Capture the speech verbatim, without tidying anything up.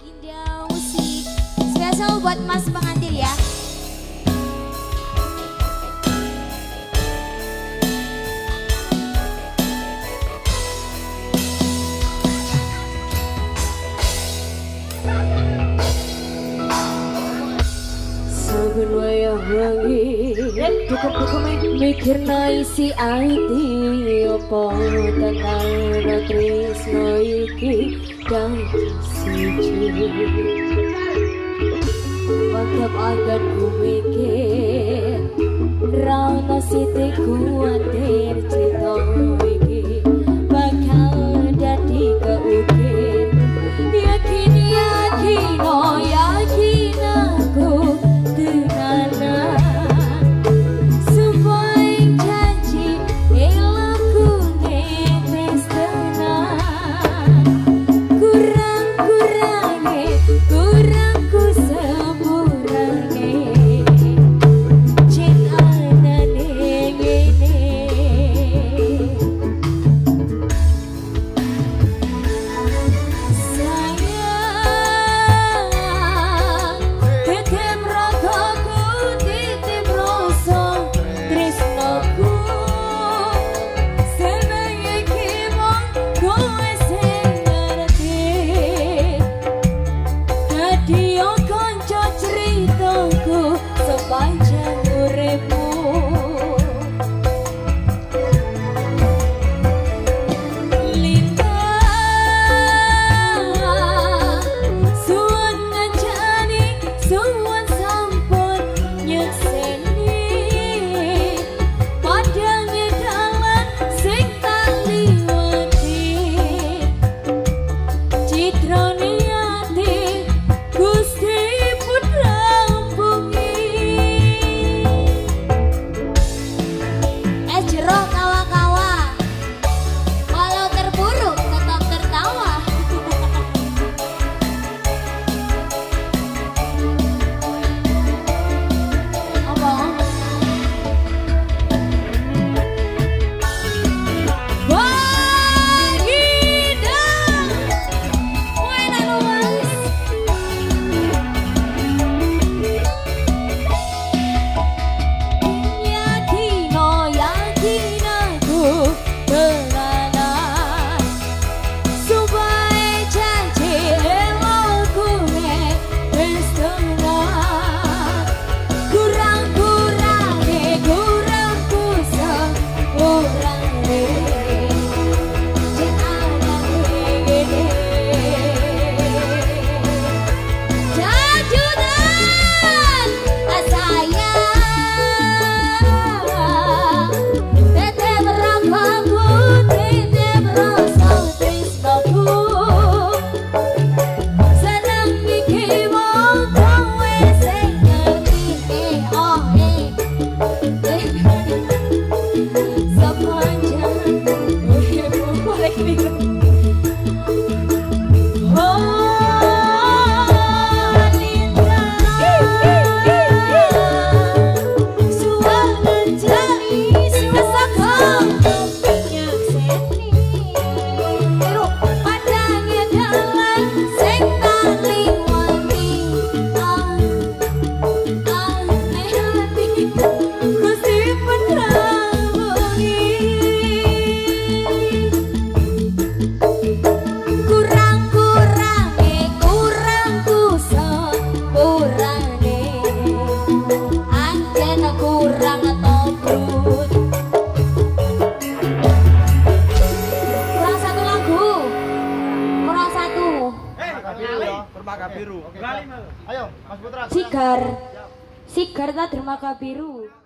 Indah Musik spesial buat Mas pengantin ya. Saben wayah wengi dukup-dukup mikir isi ati apa tenan tresno iki dan siji wakap agan ku mikir rana siti kuatir cerita iki bakal dadi keukir yakin yakin oh yakin aku sepanjang uripmu lintang suwun ngancani suwun sampun nyekseni padangnya dalan sing tak liwati citrane ati Gusti putra Biru. Ayo, Mas Putra. Sigar, sigar tak dermaga biru.